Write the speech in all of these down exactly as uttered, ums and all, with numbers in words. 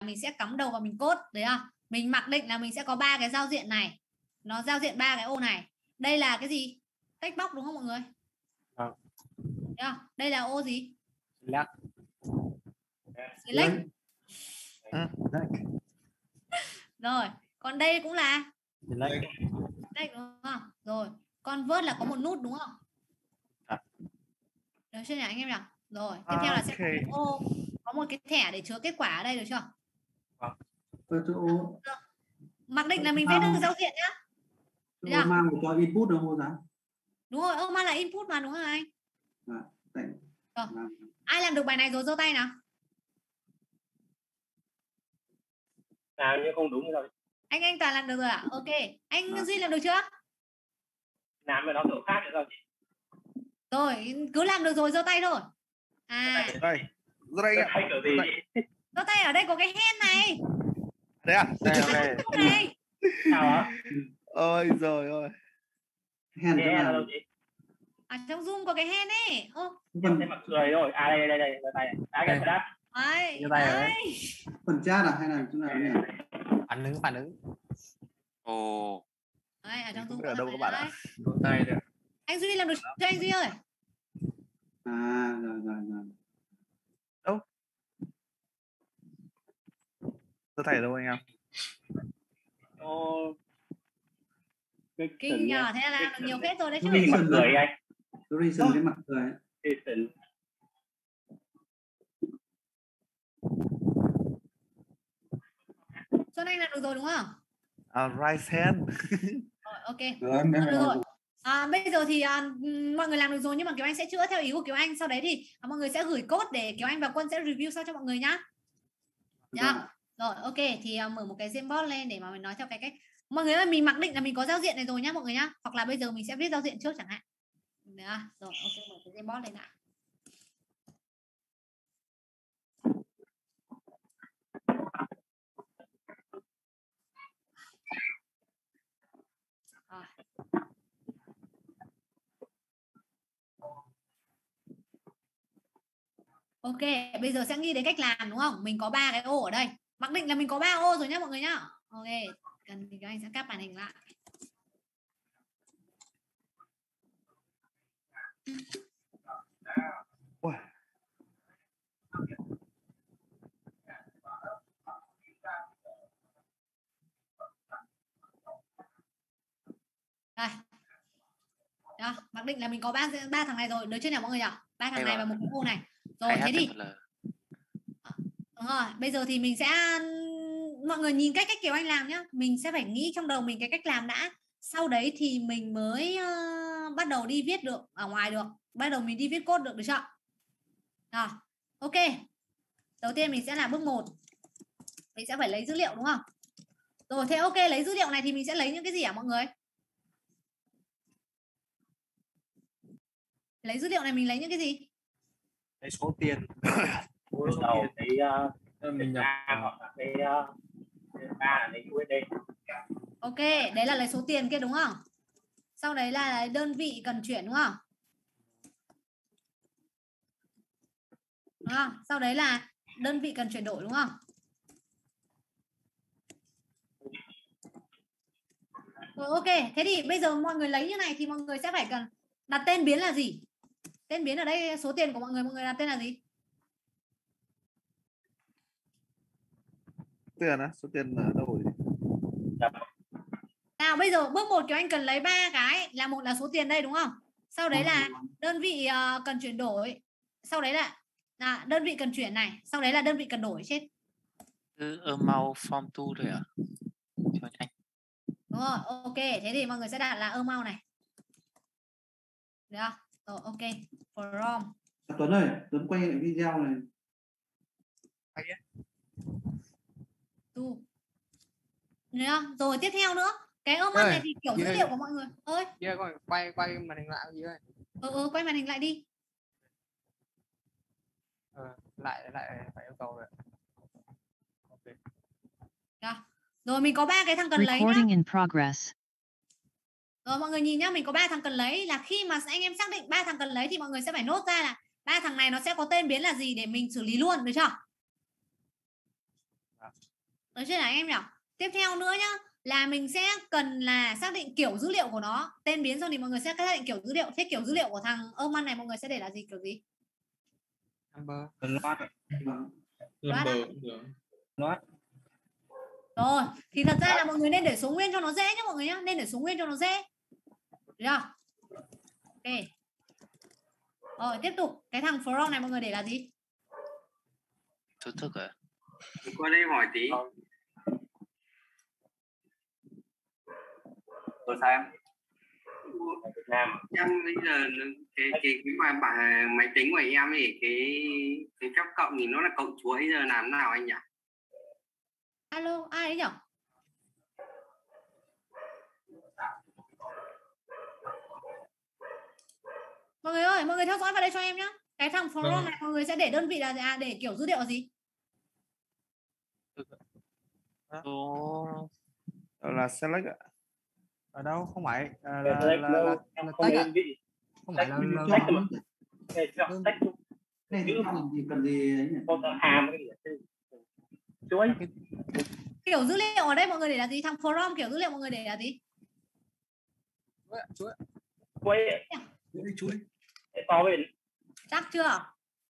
mình sẽ cắm đầu vào mình code đấy không? Mình mặc định là mình sẽ có ba cái giao diện này, nó giao diện ba cái ô này. Đây là cái gì? Text box đúng không mọi người? À. Đấy không? Đây là ô gì? Select. Select. À, Rồi, còn đây cũng là select. Select đúng không? Rồi, convert là có một nút đúng không? À. Được chưa nhỉ anh em nhỉ? Rồi, tiếp theo là sẽ có một ô, có một cái thẻ để chứa kết quả ở đây, được chưa? Chỗ Mặc định là mình vẽ được giao diện nhá. chỗ mang một cho input đâu cô giáo? Đúng rồi, ô mang là input mà đúng không anh? À, tại... Rồi. Ai làm được bài này rồi giơ tay nào. Làm nhưng không đúng rồi. Anh anh Toàn làm được rồi ạ? À? Ok. Anh à. Duy làm được chưa? Làm mà nó kiểu khác nữa rồi chị. Rồi, cứ làm được rồi giơ tay thôi. À. Đây. Giơ tay ạ. Kiểu gì? Giơ tay ở đây có cái hand này. Đấy à? Đây này. này. Sao á? Ôi giời ơi. Hand là là đâu chị? Ở trong Zoom có cái hand ấy. Ô. Em thấy mặt cười rồi. À đây đây đây, giơ tay này. À cái đáp. Đấy. Giơ tay đấy. Phần chat à hay là chỗ nào nhỉ? Phản ứng phản ứng. Ồ. Đấy, ở trong Zoom ở đâu các bạn ạ? Giơ tay được. Anh Duy làm được cho anh Duy ơi. À rồi rồi rồi. Đâu? Giơ tay ở đâu anh em? Ồ. Kinh nhờ, thế là làm được nhiều phết rồi đấy chứ. Mặt cười anh. Reason cái mặt cười. Reason. Xuân Anh làm được rồi đúng không? À, right hand. Rồi, ok. Được, em được rồi. À, bây giờ thì à, mọi người làm được rồi nhưng mà Kiều Anh sẽ chữa theo ý của Kiều Anh. Sau đấy thì à, mọi người sẽ gửi code để Kiều Anh và Quân sẽ review sau cho mọi người nhá. Yeah. Rồi, ok. Thì à, mở một cái Jamboard lên để mà mình nói theo cái cách. Mọi người ơi, mình mặc định là mình có giao diện này rồi nhá mọi người nhá. Hoặc là bây giờ mình sẽ viết giao diện trước chẳng hạn. Được. Rồi, ok. Mở cái Jamboard lên nào. Rồi. Ok, bây giờ sẽ nghĩ đến cách làm đúng không? Mình có ba cái ô ở đây. Mặc định là mình có ba ô rồi nhá mọi người nhá. Ok, cần thì các anh sẽ cắt màn hình lại. Ôi. Đây. Đó, mặc định là mình có ba ba thằng này rồi, được chưa nhỉ mọi người nhỉ? Ba thằng này và một cái ô này. Rồi thế thì đúng rồi, bây giờ thì mình sẽ mọi người nhìn cách cách Kiều Anh làm nhá. Mình sẽ phải nghĩ trong đầu mình cái cách làm đã. Sau đấy thì mình mới uh, bắt đầu đi viết được ở ngoài được. Bắt đầu mình đi viết code được, được chưa? Rồi, ok. Đầu tiên mình sẽ làm bước một. Mình sẽ phải lấy dữ liệu đúng không? Rồi thế ok, lấy dữ liệu này thì mình sẽ lấy những cái gì hả mọi người? Lấy dữ liệu này mình lấy những cái gì? Lấy số tiền. Số đầu cái uh, mình nhập hoặc là cái ba là lấy u ét đê. Ok, đấy là lấy số tiền kia đúng không? Sau đấy là đơn vị cần chuyển đúng không? Đúng không? Sau đấy là đơn vị cần chuyển đổi đúng không? Rồi ok, thế thì bây giờ mọi người lấy như này thì mọi người sẽ phải cần đặt tên biến là gì? Tên biến ở đây số tiền của mọi người, mọi người đặt tên là gì? Tiền á, số tiền ở đâu rồi? Nào bây giờ bước một Kiều Anh cần lấy ba cái, là một là số tiền đây đúng không? Sau đấy là đơn vị uh, cần chuyển đổi, sau đấy là à, đơn vị cần chuyển này, sau đấy là đơn vị cần đổi chết. Cứ amount form two thôi à? Cho nhanh. Đúng rồi, ok, thế thì mọi người sẽ đặt là amount này. Được không? Rồi ok, from. Tuấn ơi, Tuấn quay lại video này. Tu. Được không? Rồi tiếp theo nữa, cái amount này thì kiểu dữ liệu của mọi người. Ơi. Yeah, quay quay màn hình lại gì ơi. Ừ, ừ, quay màn hình lại đi. Ờ, lại lại phải yêu cầu rồi. Ok. Được. Rồi mình có ba cái thằng cần lấy nhá. Recording in progress. Rồi mọi người nhìn nhá, mình có ba thằng cần lấy, là khi mà anh em xác định ba thằng cần lấy thì mọi người sẽ phải nốt ra là ba thằng này nó sẽ có tên biến là gì để mình xử lý luôn, được chưa? Được chưa nào anh em nhỉ? Tiếp theo nữa nhá, là mình sẽ cần là xác định kiểu dữ liệu của nó. Tên biến xong thì mọi người sẽ xác định kiểu dữ liệu. Thế kiểu dữ liệu của thằng Oman này mọi người sẽ để là gì, kiểu gì? Number. Loát. Vâng. Loát Number cũng được. Loát. Rồi, thì thật ra là mọi người nên để số nguyên cho nó dễ nhá mọi người nhá, nên để số nguyên cho nó dễ. Được chưa? Ok. Rồi, tiếp tục, cái thằng from này mọi người để là gì? Chú thức à? Qua đây hỏi tí. Rồi sao em? Việt Nam. Em bây giờ cái cái cái bài bài máy tính của em thì cái cái phép cộng thì nó là cộng chuỗi, giờ làm nào anh nhỉ? Alo, ai đấy nhỉ? Mọi người ơi, mọi người theo dõi vào đây cho em nhá. Cái thằng from Vâng. này mọi người sẽ để đơn vị là gì? À, để kiểu dữ liệu là gì? Số Đó là select ạ. Ở đâu? Không phải à, Là, là, là, là, em là không tách biết ạ. đơn vị. Không phải là Mình là- chọn Tách mà. Này chọn Đơn- tách này thì cần gì cần gì ấy nhỉ? con hàm cái gì? Chuối. Kiểu dữ liệu ở đây mọi người để là gì? Thằng from kiểu dữ liệu mọi người để là gì? chuỗi ạ, chuỗi ạ. Chuối. Chuỗi chuỗi. Để to bên. Chắc chưa?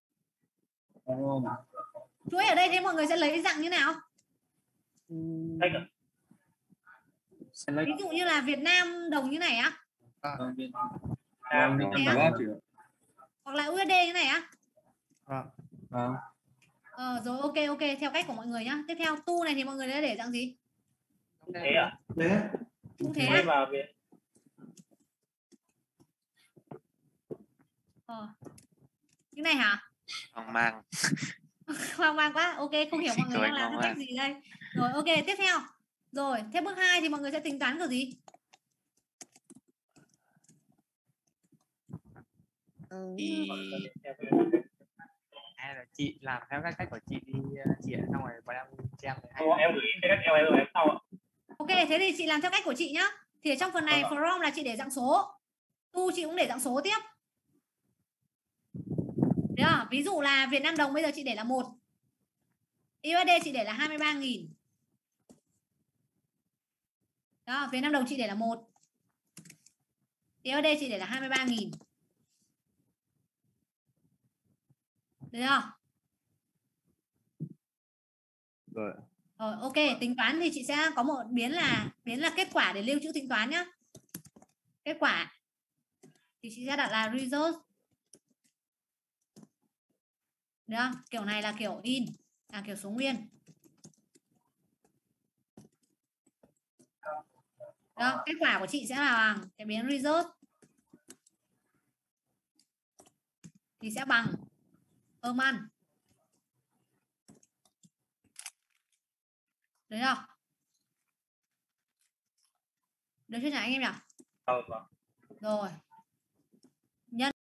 Chuỗi ở đây thế mọi người sẽ lấy dạng như nào? Tách à? Ví dụ như là Việt Nam đồng như này á, À, Hàm Vâng, Thế vâng, á? vâng. hoặc là u ét đê như này á. à, Ờ, rồi ok ok theo cách của mọi người nhá. Tiếp theo tu này thì mọi người đã để dạng gì? thế à? Thế Cũng thế Thế á. vào Việt. Ờ. Như này hả? hoang mang. Hoang mang quá. Ok, không hiểu mọi người Rồi, đang làm hoang cái cách mang. gì đây. Rồi ok, tiếp theo. Rồi, thế bước hai thì mọi người sẽ tính toán kiểu gì? Thì hay là chị làm theo cái cách của chị đi chị ạ, xong rồi bọn em xem hay Không, em gửi cái cách em em em sau ạ. Ok, thế thì chị làm theo cách của chị nhá. Thì ở trong phần này Vâng ạ. from là chị để dạng số. Tu chị cũng để dạng số tiếp. Được không? Ví dụ là Việt Nam đồng bây giờ chị để là một. u ét đê chị để là hai mươi ba nghìn. Đó, Việt Nam đồng chị để là một. u ét đê chị để là hai mươi ba nghìn. Được không? Rồi. Rồi ok, tính toán thì chị sẽ có một biến là biến là kết quả để lưu trữ tính toán nhá. Kết quả thì chị sẽ đặt là result. Được không? Kiểu này là kiểu in, là kiểu số nguyên. Đó, kết quả của chị sẽ là bằng cái biến result thì sẽ bằng Oman. Được không? Được chưa nhỉ anh em nhỉ? Vâng, vâng. Rồi.